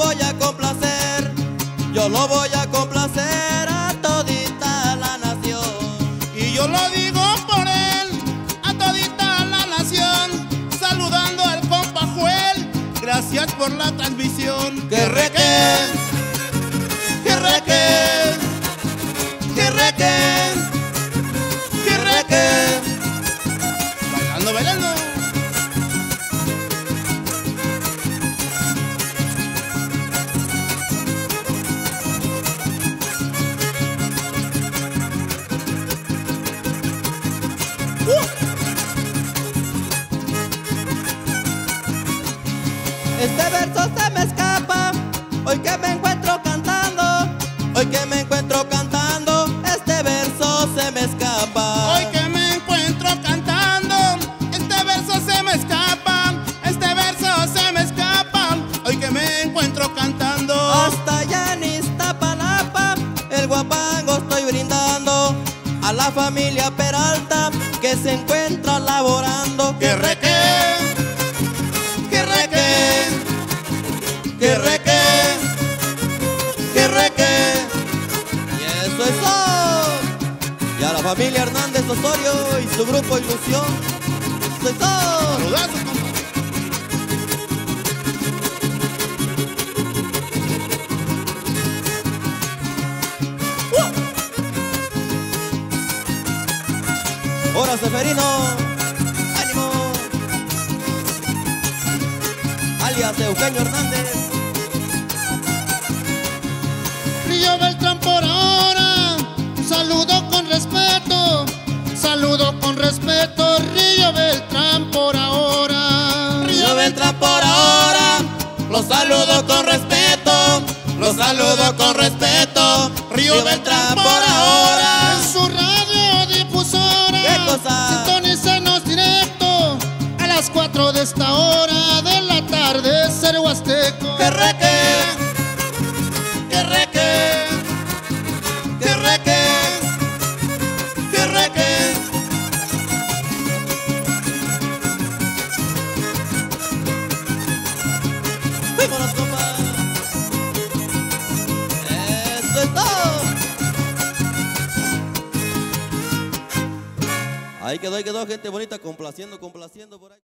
voy a complacer, yo lo voy a complacer a todita la nación. Y yo lo digo por él, a todita la nación, saludando al compa Juel, gracias por la transmisión. Que reque, que reque, que reque, que reque. Bailando, bailando. Este verso se me escapa, hoy que me encuentro cantando, hoy que me encuentro cantando, este verso se me escapa. Hoy que me encuentro cantando, este verso se me escapa, este verso se me escapa. Hoy que me encuentro cantando. Hasta allá en Iztapalapa, el guapango estoy brindando a la familia Peralta que se encuentra laborando. Que reque, Que reque, que reque, que reque. Y eso es todo. Y a la familia Hernández Osorio y su grupo Ilusión. Eso es todo. saludazos, compa. Ahora Seferino, ánimo. Alias Eugenio Hernández. Río Beltrán por ahora, un saludo con respeto, saludo con respeto, Río Beltrán por ahora. Río Beltrán por ahora, los saludo con respeto, los saludo con respeto. Río Beltrán por ahora. En su radiodifusora, ¿Qué cosa? sintonícenos directo a las 4 de esta hora de la tarde, ser huasteco. Que reque, que reque, que reque, que reque. ¡Vámonos, compa! ¡Eso es todo! Ahí quedó, gente bonita, complaciendo por ahí.